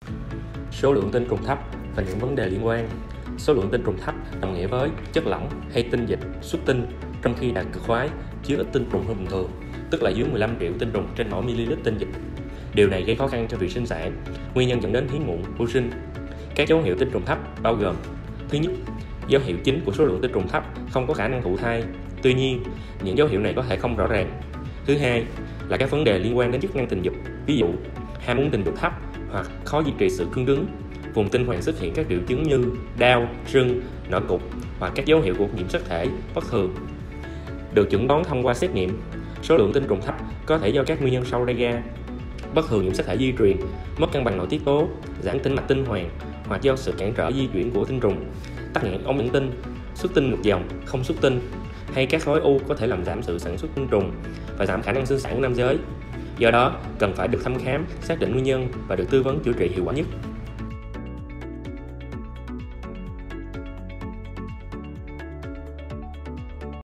Số lượng tinh trùng thấp và những vấn đề liên quan. Số lượng tinh trùng thấp đồng nghĩa với chất lỏng hay tinh dịch xuất tinh trong khi đạt cực khoái chứa ít tinh trùng hơn bình thường, tức là dưới 15 triệu tinh trùng trên mỗi ml tinh dịch. Điều này gây khó khăn cho việc sinh sản, nguyên nhân dẫn đến hiếm muộn, vô sinh. Các dấu hiệu tinh trùng thấp bao gồm: thứ nhất, dấu hiệu chính của số lượng tinh trùng thấp không có khả năng thụ thai. Tuy nhiên, những dấu hiệu này có thể không rõ ràng. Thứ hai là các vấn đề liên quan đến chức năng tình dục, ví dụ ham muốn tình dục thấp hoặc khó duy trì sự cương cứng. Vùng tinh hoàn xuất hiện các triệu chứng như đau, sưng, nổi cục hoặc các dấu hiệu của nhiễm sắc thể bất thường. Được chẩn đoán thông qua xét nghiệm. Số lượng tinh trùng thấp có thể do các nguyên nhân sau đây ra: bất thường nhiễm sắc thể di truyền, mất cân bằng nội tiết tố, giãn tĩnh mạch tinh hoàn, hoặc do sự cản trở di chuyển của tinh trùng, tắc nghẽn ống dẫn tinh, xuất tinh ngược dòng, không xuất tinh, hay các khối u có thể làm giảm sự sản xuất tinh trùng và giảm khả năng sinh sản của nam giới. Do đó, cần phải được thăm khám, xác định nguyên nhân và được tư vấn chữa trị hiệu quả nhất.